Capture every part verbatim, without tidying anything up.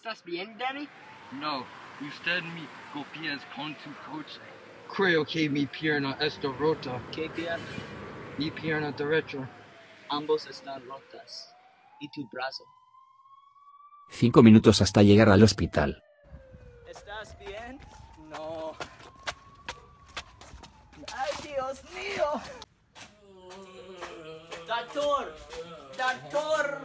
¿Estás bien, Danny? No, usted me copias con tu coche. Creo que mi pierna está rota. ¿Qué pierna? Mi pierna derecha. Ambos están rotas. ¿Y tu brazo? Cinco minutos hasta llegar al hospital. ¿Estás bien? No. ¡Ay, Dios mío! ¡Doctor! ¡Doctor!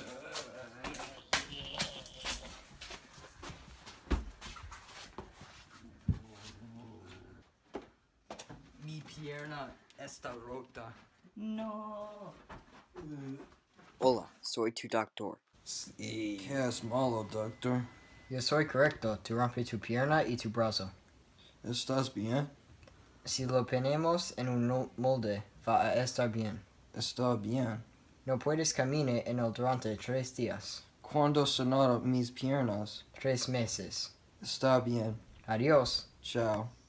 Mi pierna está rota. No. Hola, soy tu doctor. Sí. ¿Qué es malo, doctor? Yo soy correcto. Tú rompes tu pierna y tu brazo. ¿Estás bien? Si lo ponemos en un no- molde, va a estar bien. Está bien. No puedes caminar en él durante tres días. ¿Cuándo sanaron mis piernas? Tres meses. Está bien. Adiós. Chao.